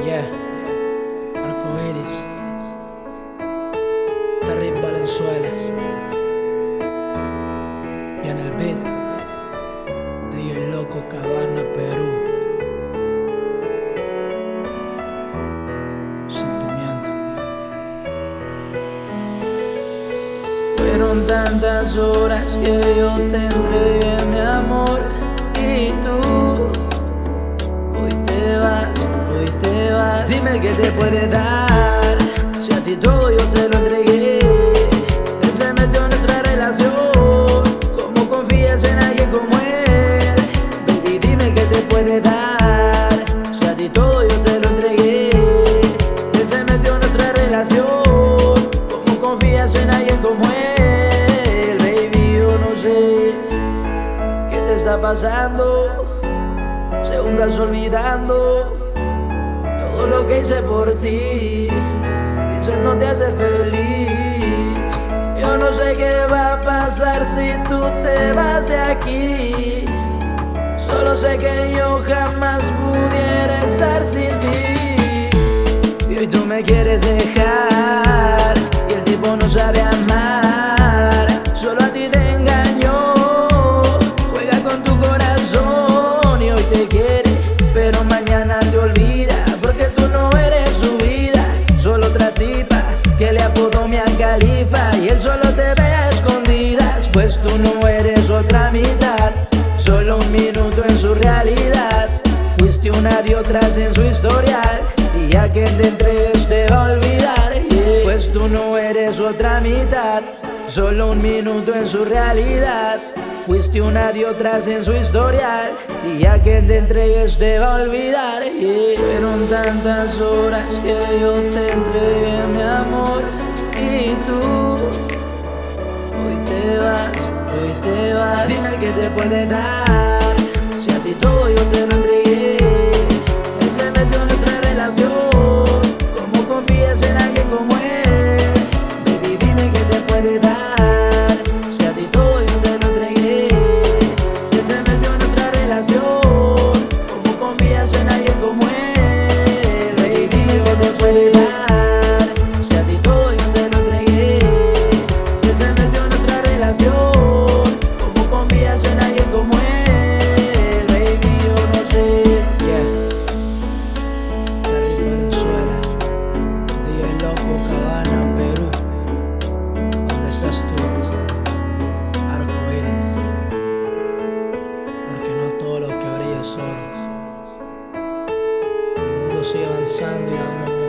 Yeah, Arcoiris, Terrible Valenzuela, y en el beat, DJ Loco, Cabana, Perú. Sentimiento. Fueron tantas horas que yo te entregué mi amor y tú hoy te vas. Dime qué te puede dar, si a ti todo yo te lo entregué. Él se metió en nuestra relación, ¿cómo confías en alguien como él? Baby, dime qué te puede dar, si a ti todo yo te lo entregué. Él se metió en nuestra relación, ¿cómo confías en alguien como él? Baby, yo no sé qué te está pasando, según estás olvidando todo lo que hice por ti. Dices no te hace feliz. Yo no sé qué va a pasar si tú te vas de aquí. Solo sé que yo jamás pudiera estar sin ti. Y hoy tú me quieres dejar, y el tipo no sabe amar. Solo a ti te engañó, juega con tu corazón. Y hoy te quiere, pero mañana te olvida, porque tú no eres su vida. Solo otra tipa que le apodó Mia Khalifa, y él solo te ve a escondidas, pues tú no eres otra mitad. Solo un minuto en su realidad, fuiste una de otras en su historial, y ya que te entregues te va a olvidar, yeah. Pues tú no eres otra mitad. Solo un minuto en su realidad, fuiste una de otras en su historial, y ya que te entregues te va a olvidar, yeah. Fueron tantas horas que yo te entregué mi amor y tú hoy te vas. Dime qué te puede dar, si a ti todo yo te lo entregué. Él se metió en nuestra relación, ¿cómo confías en alguien como él? Baby, dime qué te puede dar, si a ti todo yo te lo entregué. Él se metió en nuestra relación, ¿cómo confías en alguien como él? Baby, dime qué te puede dar, si a ti todo yo te lo entregué. Él se metió en nuestra relación, ¿cómo confías en alguien como él? Baby, yo no sé. Yeah, Terrible Valenzuela, DJ Loco, Cabana, Perú. ¿Dónde estás tú? Arcoiris, porque no todo lo que brilla es oro. El mundo sigue avanzando y dando